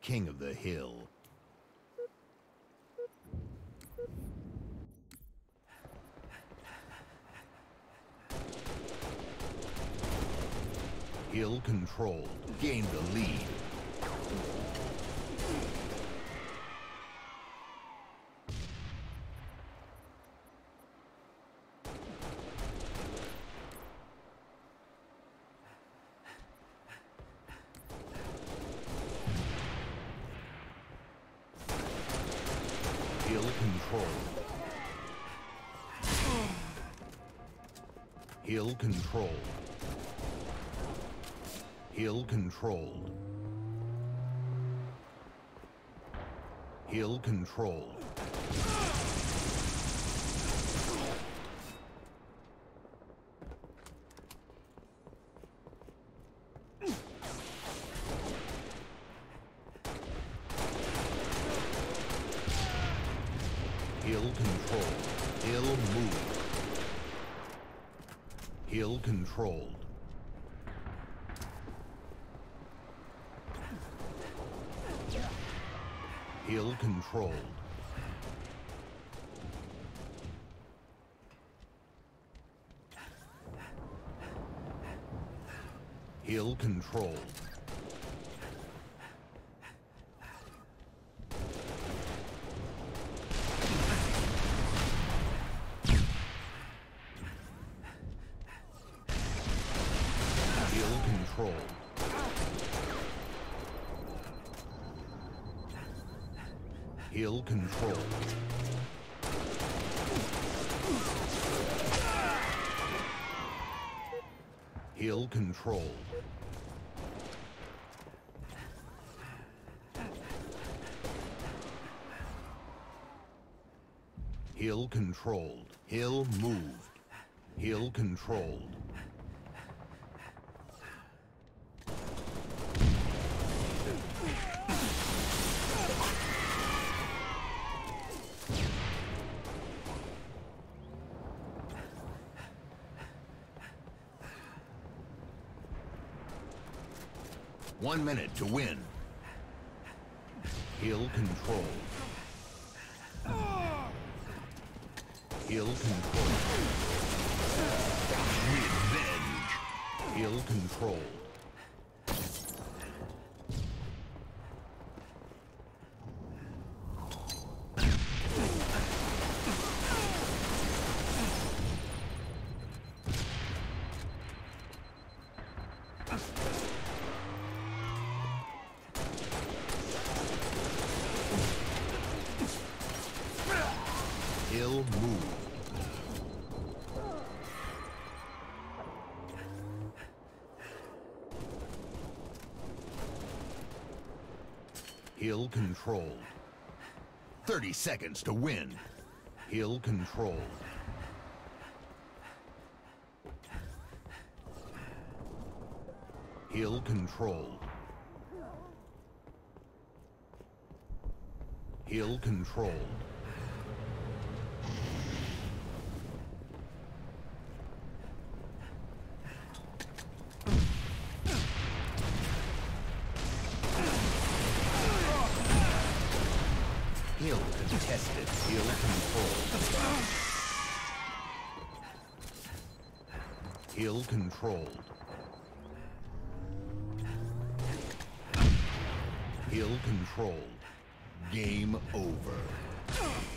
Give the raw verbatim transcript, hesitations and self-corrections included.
king of the hill. Hill controlled. Gained the lead. Hill controlled. Hill controlled. Hill controlled. Hill controlled. Hill controlled. Hill moved. Hill controlled. Hill controlled. Hill controlled. Hill controlled. Hill controlled. Hill controlled. Hill controlled. Hill moved. Hill controlled. One minute to win. Hill control. Hill control. Revenge. Hill control. Hill move. Hill controlled. Thirty seconds to win. Hill controlled. Hill controlled. Hill controlled. Hill contested. Hill controlled. Hill controlled. Hill controlled. Game over.